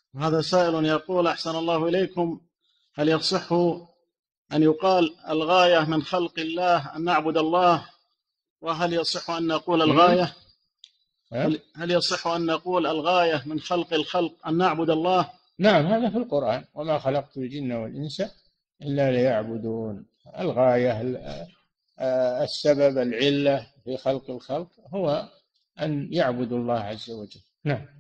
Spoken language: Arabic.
هذا سائل يقول: أحسن الله إليكم، هل يصح أن يقال الغاية من خلق الله أن نعبد الله؟ وهل يصح أن نقول الغاية هل يصح أن نقول الغاية من خلق الخلق أن نعبد الله؟ نعم، هذا في القرآن: وما خلقت الجن والإنس إلا ليعبدون. الغاية، السبب، العلة في خلق الخلق هو أن يعبدوا الله عز وجل. نعم.